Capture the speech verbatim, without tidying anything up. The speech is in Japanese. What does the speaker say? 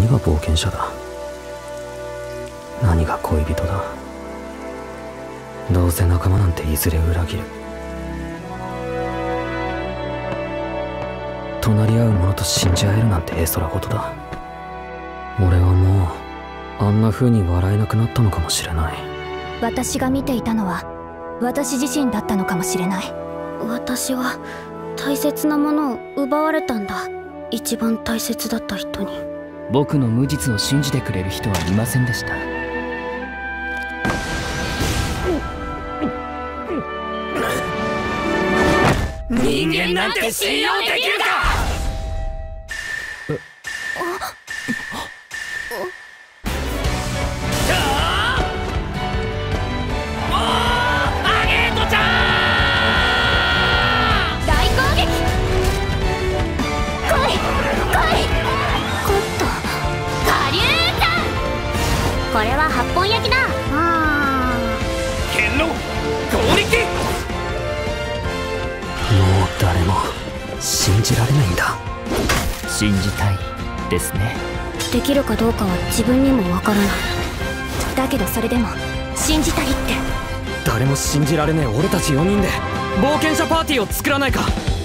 何が冒険者だ、何が恋人だ。どうせ仲間なんていずれ裏切る。隣り合う者と信じ合えるなんて絵空事だ。俺はもうあんな風に笑えなくなったのかもしれない。 私が見ていたのは私自身だったのかもしれない。 私は大切なものを奪われたんだ。一番大切だった人に。 僕の無実を信じてくれる人はいませんでした。 人間なんて信用できるか。 これは八本焼きだ。あー剣の攻撃。 もう誰も信じられないんだ。 信じたいですね。 できるかどうかは自分にもわからない。 だけどそれでも信じたいって。 誰も信じられねえ俺たちよにんで冒険者パーティーを作らないか。